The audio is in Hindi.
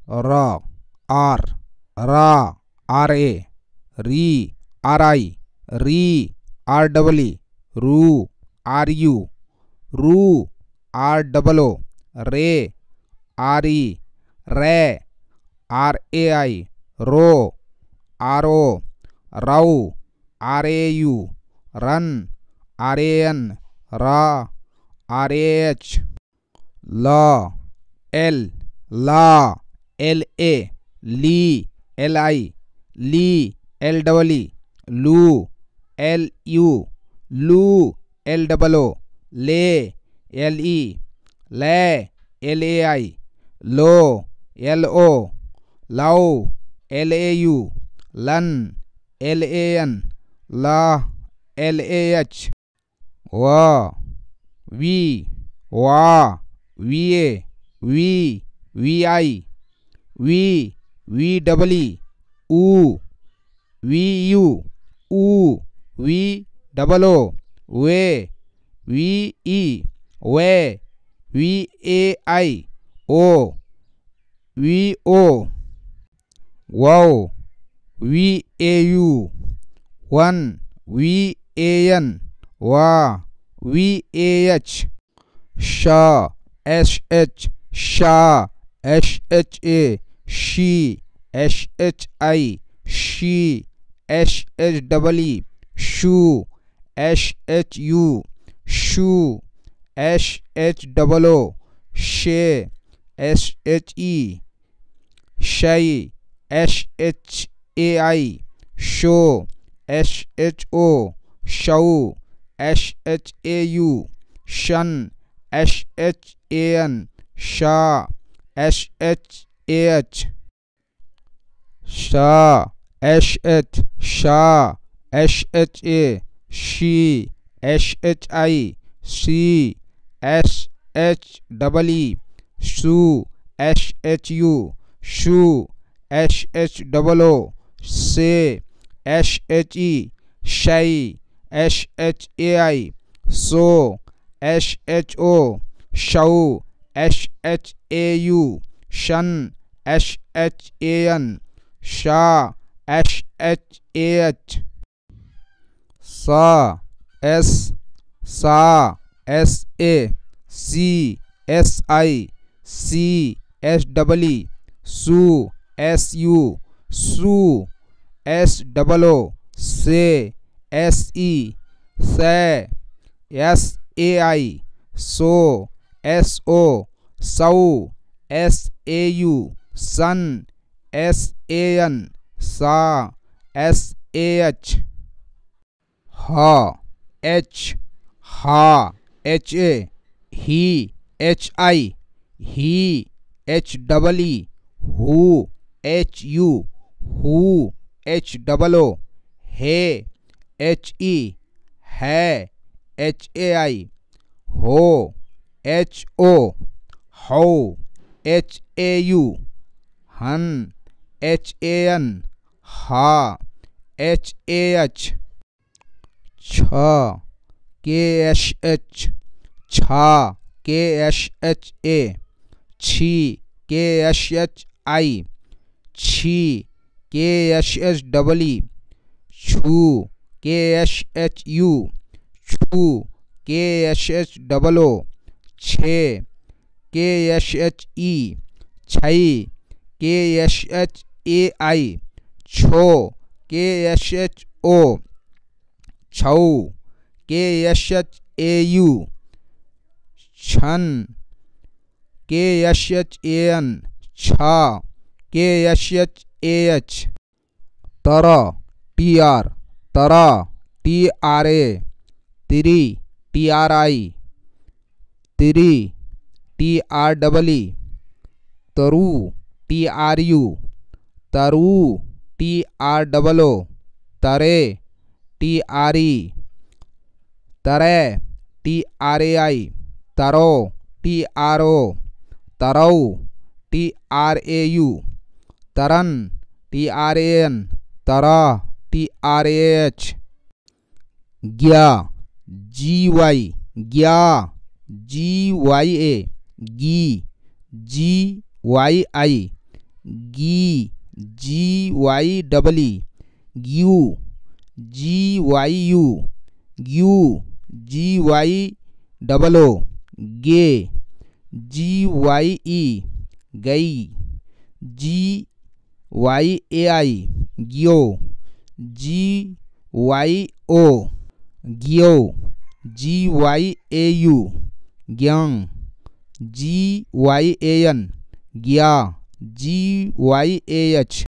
र आर रा आर ए री आर आई री आर डबल ई रू आर यू रू आर डबल ओ रे आर ई रे आर ए आई रो आर ओ राउ R A U run R A N रा आर ए एच ल एल ला एल ए ली एल आई ली एल डबल ई लू एल यू लू एल डबल ओ ले एल ई ले L A I low L O लाओ एल ए यू लन एल ए एन ला एल ए एच वा वी वा V A V I V double E ऊ वी यू ऊ वी डबल ओ वे वी ई वे V A I O V O वाओ वी ए यू वन वी ए एन वा वी ए एच शा एस एच शा एस एच ए शी एस एच आई शी एस एच डबल ई शू एस एच यू शू एस एच डबल ओ शे एस एच ई शई एस एच ए आई शो एस एच ओ शऊ एस एच ए यू शन एस एच ए एन शा एस एच ए एच शा एस एच शा एस एच ए शी एस एच आई सी एस एच डबल ई शू एस एच यू शू एस एच डबल ओ से एस एच ई शई एस एच ए आई सो एस एच ओ शऊ एस एच ए यू शन एस एच ए एन शा एस एच ए एच सा एस ए सी एस आई सी एस डबल ई सू एस यू सू एस डबल ओ से एस ई से एस ए आई सो एस ओ सऊ एस ए यू सन एस ए एन सा एस ए एच हा एच ए ही एच आई ही एच डबल ई हु एच यू हु एच डबल ओ हे एच ई है एच ए आई हो एच ओ हौ एच ए यू हन एच ए एन हा एच ए एच छ के एस एच छा के एस एच ए छी के एस एच आई छी के एस एच डबल ई छू के एस एच यू छू के एस एच डबल ओ छे के एस एच ई छई के एस एच ए आई छो के एस एच ओ छऊ के एस एच ए यू छन के एस एच ए एन छा K S H A H तर टी आर ए तिरी टी आर आई तिरी टी आर डबल ई तरु टी आर यू तरु टी आर डबल ओ तरे टी आर ई तरे टी आर ए आई तरो टी आर ओ तरौ टी आर ए यू तरन टी आर ए एन तरा टी आर ए एच ग्या जी वाई ए गी जी वाई आई गी, GYEE, ग्यू, GYU, ग्यू, GYOO, गे, GYE, गई, GYAI, ग्यो, GYO, ग्यो, GYAU, ग्यांग, GYAN, ग्या, GYAH।